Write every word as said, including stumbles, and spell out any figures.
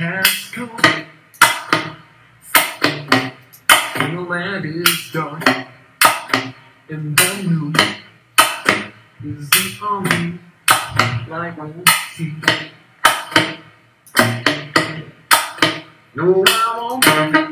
has come, and the land is dark, and the moon is the only light I see. No, I won't